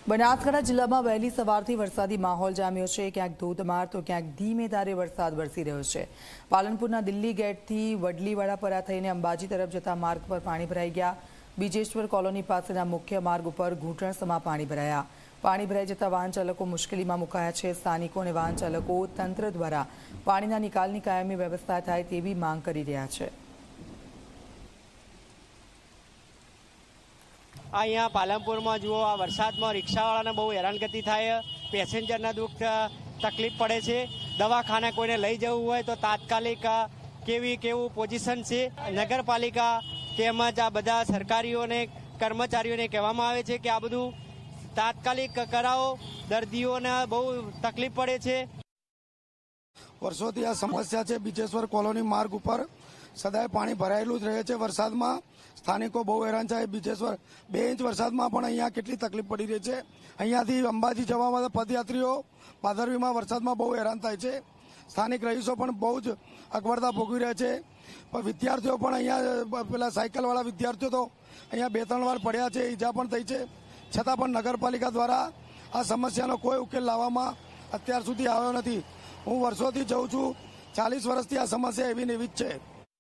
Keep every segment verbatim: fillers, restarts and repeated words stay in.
બનાસકાંઠા જિલ્લામાં વહેલી સવારથી વરસાદી માહોલ જામ્યો છે। ક્યાંક ધોધમાર તો ક્યાંક ધીમે ધારે વરસાદ વરસી રહ્યો છે। પાલનપુરના દિલ્હી ગેટથી વડલીવાડાપરા થઈને અંબાજી તરફ જતા માર્ગ પર પાણી ભરાઈ ગયા। બીજેશ્વર કોલોની પાસેના મુખ્ય માર્ગ ઉપર ઘૂંટણસમાં પાણી ભરાયા। પાણી ભરાઈ જતા વાહન ચાલકો મુશ્કેલીમાં મુકાયા છે। સ્થાનિકો અને વાહન ચાલકો તંત્ર દ્વારા પાણીના નિકાલની કાયમી વ્યવસ્થા થાય તેવી માંગ કરી રહ્યા છે। અહીંયા પાલનપુરમાં જુઓ, આ વરસાદમાં રિક્ષાવાળાને બહુ હેરાનગતિ થાય, પેસેન્જરને દુઃખ તકલીફ પડે છે। દવાખાને કોઈને લઈ જવું હોય તો તાત્કાલિક કેવી કેવું પોઝિશન છે। નગરપાલિકા તેમજ આ બધા સરકારીઓને કર્મચારીઓને કહેવામાં આવે છે કે આ બધું તાત્કાલિક કરાવો, દર્દીઓને બહુ તકલીફ પડે છે। વર્ષોથી આ સમસ્યા છે। બીજેશ્વર કોલોની માર્ગ ઉપર સદાય પાણી ભરાયેલું જ રહે છે। વરસાદમાં સ્થાનિકો બહુ હેરાન છે। બીજેશ્વર બે ઇંચ વરસાદમાં પણ અહીંયા કેટલી તકલીફ પડી રહી છે। અહીંયાથી અંબાજી જવા માટે પદયાત્રીઓ ભાદરવીમાં વરસાદમાં બહુ હેરાન થાય છે। સ્થાનિક રહીશો પણ બહુ જ અગવડતા ભોગવી રહ્યા છે। પણ વિદ્યાર્થીઓ પણ અહીંયા પેલા સાયકલવાળા વિદ્યાર્થીઓ તો અહીંયા બે ત્રણ વાર પડ્યા છે, ઈજા પણ થઈ છે। છતાં પણ નગરપાલિકા દ્વારા આ સમસ્યાનો કોઈ ઉકેલ લાવવામાં અત્યાર સુધી આવ્યો નથી। હું વર્ષોથી જઉં છું, ચાલીસ વર્ષથી આ સમસ્યા એવી ને એવી જ છે।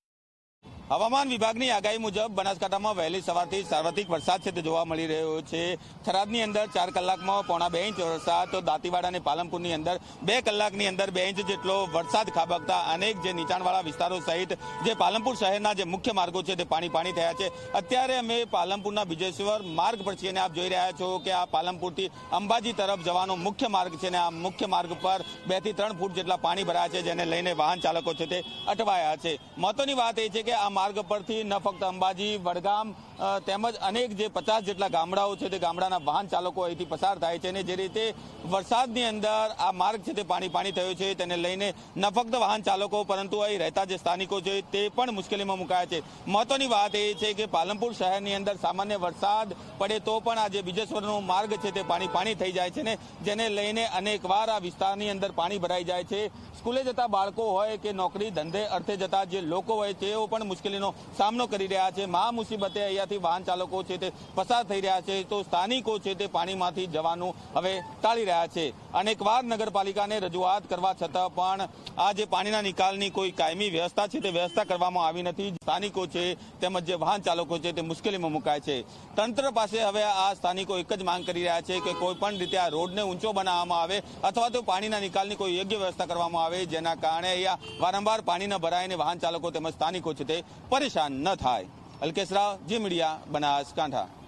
હવામાન વિભાગની આગાહી મુજબ બનાસકાંઠામાં વહેલી સવારથી સાર્વત્રિક વરસાદ છે તે જોવા મળી રહ્યો છે। થરાદની અંદર ચાર કલાકમાં પોણા બે ઇંચ વરસાદ, તો દાંતીવાડા અને પાલનપુરની અંદર બે કલાકની અંદર બે ઇંચ જેટલો વરસાદ ખાબકતા અનેક જે નીચાણવાળા વિસ્તારો સહિત જે પાલનપુર શહેરના જે મુખ્ય માર્ગો છે તે પાણી પાણી થયા છે। અત્યારે અમે પાલનપુરના બીજેશ્વર માર્ગ પર છીએ અને આપ જોઈ રહ્યા છો કે આ પાલનપુરથી અંબાજી તરફ જવાનો મુખ્ય માર્ગ છે અને આ મુખ્ય માર્ગ પર બે થી ત્રણ ફૂટ જેટલા પાણી ભરાયા છે, જેને લઈને વાહન ચાલકો છે તે અટવાયા છે। મહત્વની વાત એ છે કે આ માર્ગ પરથી ન ફક્ત અંબાજી, વડગામ તેમજ અનેક જે પચાસ જેટલા ગામડાઓ છે તે ગામડાના વાહન ચાલકો અહીંથી પસાર થાય છે અને જે રીતે વરસાદની અંદર આ માર્ગ છે તે પાણી પાણી થયો છે, તેને લઈને ન ફક્ત વાહન ચાલકો પરંતુ અહીં રહેતા જે સ્થાનિકો છે તે પણ મુશ્કેલીમાં મુકાયા છે। મહત્વની વાત એ છે કે પાલનપુર શહેરની અંદર સામાન્ય વરસાદ પડે તો પણ આ જે બીજેશ્વરનો માર્ગ છે તે પાણી પાણી થઈ જાય છે ને જેને લઈને અનેકવાર આ વિસ્તારની અંદર પાણી ભરાઈ જાય છે। સ્કૂલે જતા બાળકો હોય કે નોકરી ધંધે અર્થે જતા જે લોકો હોય તેઓ પણ મુશ્કેલીનો સામનો કરી રહ્યા છે। મહા મુસીબતે અહીંયાથી વાહન ચાલકો છે તે પસાર થઈ રહ્યા છે, તો સ્થાનિકો છે તે પાણીમાંથી જવાનું હવે ટાળી રહ્યા છે। અનેકવાર નગરપાલિકાને રજૂઆત કરવા છતાં પણ આ જે પાણીના નિકાલની કોઈ કાયમી વ્યવસ્થા છે તે વ્યવસ્થા કરવામાં આવી નથી। સ્થાનિકો છે તેમજ જે વાહન ચાલકો છે તે મુશ્કેલીમાં મુકાય છે। તંત્ર પાસે હવે આ સ્થાનિકો એક જ માંગ કરી રહ્યા છે કે કોઈ પણ રીતે આ રોડને ઊંચો બનાવવામાં આવે અથવા તો પાણીના નિકાલની કોઈ યોગ્ય વ્યવસ્થા કરવામાં આવે, જેના કારણે અહીંયા વારંવાર પાણી ન ભરાય અને વાહન ચાલકો તેમજ સ્થાનિકો છે તે પરેશાન ન થાય। અલ્કેશ રાવ, જી મીડિયા, બનાસકાંઠા।